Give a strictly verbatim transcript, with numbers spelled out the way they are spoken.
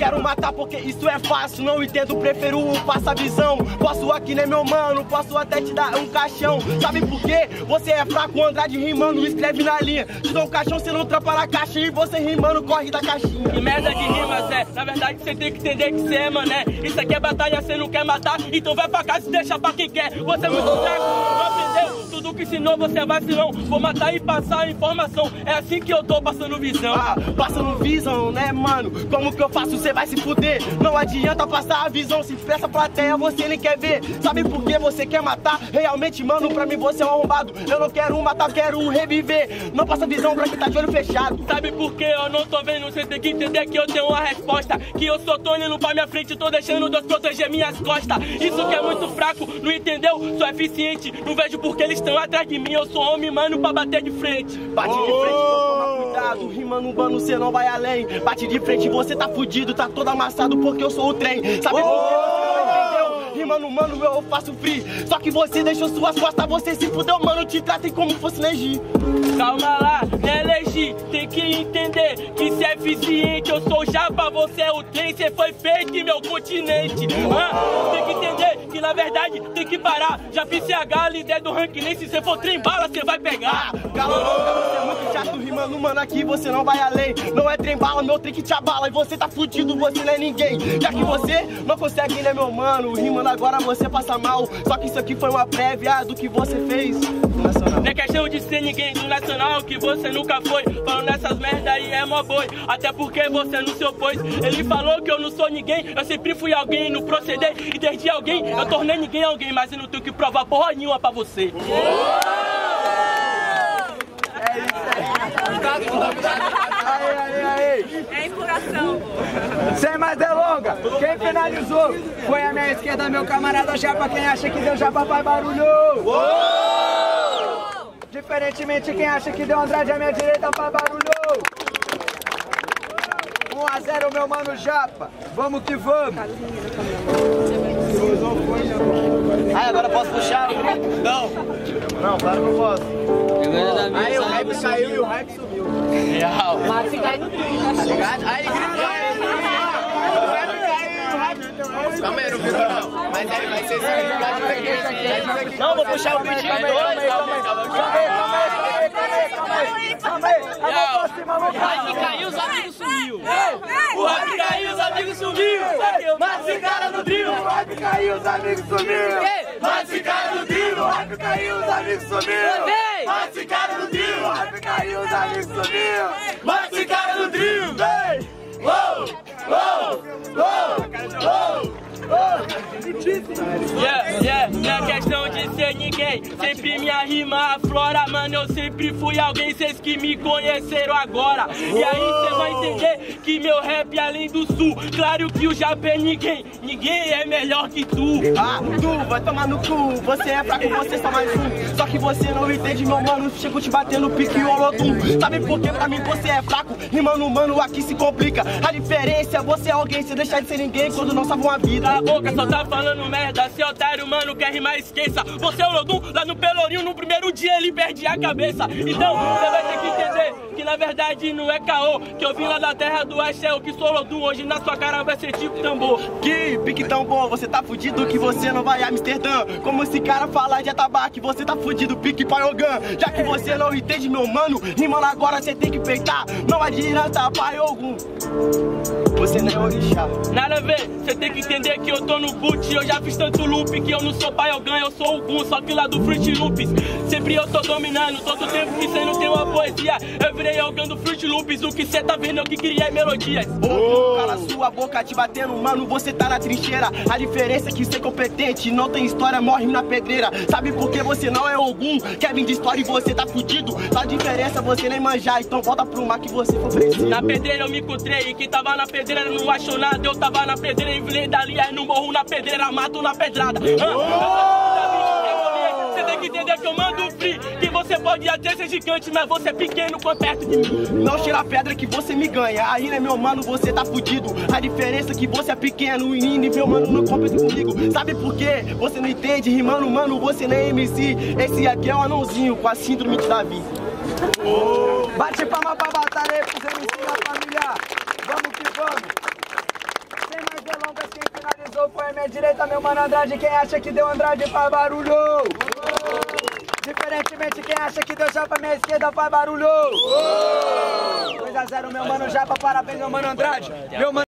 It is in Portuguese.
quero matar porque isso é fácil. Não entendo, prefiro o passa-visão. Posso aqui, né, meu mano? Posso até te dar um caixão. Sabe por quê? Você é fraco, Andrade rimando, escreve na linha. Te dou um caixão, você não trampa na caixa. E você rimando, corre da caixinha. Que merda de rima, Zé. Na verdade, você tem que entender que você é mané. Isso aqui é batalha, você não quer matar. Então vai pra casa e deixa pra quem quer. Você é muito fraco, não aprendeu. Tudo que ensinou, você é vacilão. Vou matar e passar a informação. É assim que eu tô passando visão. Ah, passando visão, né, mano? Como que eu faço? Você vai se fuder. Não adianta passar a visão. Se presta plateia, você nem quer ver. Sabe por que você quer matar? Realmente, mano, pra mim você é um arrombado. Eu não quero matar, quero reviver. Não passa visão pra quem tá de olho fechado. Sabe por que eu não tô vendo? Você tem que entender que eu tenho uma resposta. Que eu só tô olhando pra minha frente, tô deixando Deus proteger minhas costas. Isso que é muito fraco, não entendeu? Sou eficiente, não vejo por que eles estão atrás de mim. Eu sou homem, mano, pra bater de frente. Bate de frente, então toma cuidado. Rimando urbano, você não vai além. Bate de frente, você tá fudido, tá todo amassado porque eu sou o trem. Sabe por que você não entendeu? Rimando, mano, eu faço free. Só que você deixou suas costas, você se fudeu, mano. Te tratem como fosse legir. Calma lá, não é legir. Tem que entender que se é eficiente, eu sou japa, você é o trem. Você foi feito em meu continente. Ah, tem que entender que na verdade tem que parar. Já fiz C H, líder do ranking, nem se você for trem bala, você vai pegar. Ah, galera, você é muito chato rimando, mano, aqui você não vai além. Não é trem bala, meu trem que te abala. E você tá fudido, você não é ninguém. Já que você não consegue, né, meu mano? Rimando agora você passa mal. Só que isso aqui foi uma prévia do que você fez no Nacional. Não é questão de ser ninguém do Nacional, que você nunca foi. Falando essas merda aí é mó boi. Até porque você não se opôs. Ele falou que eu não sou ninguém. Eu sempre fui alguém no proceder. E desde alguém, eu tornei ninguém alguém. Mas eu não tenho que provar porra nenhuma pra você. É isso aí. Aí, aí, aí. É empolgação. Sem mais delonga, quem finalizou foi a minha esquerda, meu camarada Japa. Quem acha que deu Japa faz barulho. Uou! Diferentemente, quem acha que deu Andrade à minha direita faz barulho. um a zero, meu mano Japa. Vamos que vamos. Aí, agora posso puxar? Não. Não, claro que não posso. Aí o hype saiu e o hype subiu. Real. Mas se cai no trio. Aí ele gritou. Calma aí, não virou não. Mas aí vai ser esse. Não, vou puxar o beat de dois. Calma aí, calma aí, calma aí. Calma aí, O hype caiu, os amigos sumiu. O hype caiu, os amigos sumiu. Mas ficaram no trio. O hype caiu, os amigos sumiram. Mas ficaram no trio. O hype caiu, os amigos sumiram. Mas ficaram no trio. O hype caiu, os amigos sumiram. Mas ficaram no trio. Vem! Uou, uou, uou, uou. Yeah, yeah, não é questão de ser ninguém. Sempre minha rima aflora, mano. Eu sempre fui alguém, vocês que me conheceram agora. E aí cê vai entender que meu rap é além do sul. Claro que o Japa é ninguém, ninguém é melhor que tu. Ah, tu vai tomar no cu. Você é fraco, você só mais um. Só que você não entende, meu mano. Chego te batendo pique e olodum. Sabe por que pra mim você é fraco? Rimando, mano, aqui se complica. A diferença é você é alguém, você deixar de ser ninguém quando não salva uma vida. Cala a boca, só tá falando merda. Se otário, mano, quer rimar, esqueça. Você é o Lodum, lá no Pelourinho, no primeiro dia ele perde a cabeça. Então, você vai ter que entender que na verdade não é caô. Que eu vim lá da terra do Axé, que sou Lodum. Hoje na sua cara vai ser tipo tambor. Que pique tão bom, você tá fudido que você não vai a Amsterdã. Como esse cara fala de atabaque, você tá fudido, pique Paiogan. Já que você não entende, meu mano, rimando agora você tem que peitar. Não adianta, Paiogum. Você não é orixá. Nada a ver, você tem que entender que eu tô no boot. Eu já fiz tanto loop que eu não sou Paiogan, eu sou o Gun, só que lá do Fruit Loops. Sempre eu tô dominando, todo tempo que cê não tem uma poesia. Eu virei alguém do Fruit Loops, o que cê tá vendo é o que queria é melodias. Oh, cala sua boca te batendo, mano, você tá na trincheira. A diferença é que ser competente, não tem história, morre na pedreira. Sabe por que você não é Ogum? Quer vir de história e você tá fudido. A diferença você nem manjar, então volta pro mar que você for preciso. Na pedreira eu me encontrei, quem tava na pedreira não achou nada. Eu tava na pedreira e virei dali, aí não morro na pedreira, mato na pedrada. Você tem que entender que eu mando free. Que você pode até ser gigante, mas você é pequeno quando perto de mim. Não tira a pedra que você me ganha. Aí, né, meu mano, você tá fudido. A diferença é que você é pequeno e meu mano não compete comigo. Sabe por quê? Você não entende, rimando, mano, você nem é M C. Esse aqui é o anãozinho com a síndrome de Davi. Bate palma pra batalha aí pros M C da família. Vamos que vamos. minha direita, meu mano Andrade. Quem acha que deu Andrade faz barulho. Diferentemente, quem acha que deu Japa, minha esquerda faz barulho. dois a zero, meu mano Japa, parabéns, meu mano Andrade. Meu mano